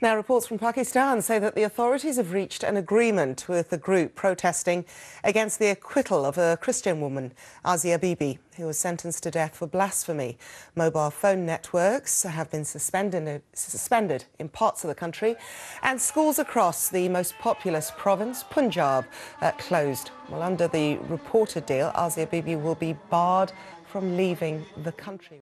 Now, reports from Pakistan say that the authorities have reached an agreement with the group protesting against the acquittal of a Christian woman, Asia Bibi, who was sentenced to death for blasphemy. Mobile phone networks have been suspended in parts of the country, and schools across the most populous province, Punjab, closed. Well, under the reported deal, Asia Bibi will be barred from leaving the country.